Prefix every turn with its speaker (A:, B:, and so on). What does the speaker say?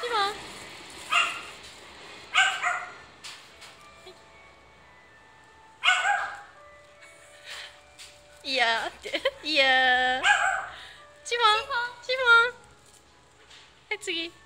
A: シモン。いやーって、いやー。シモン、シモン。はい、次。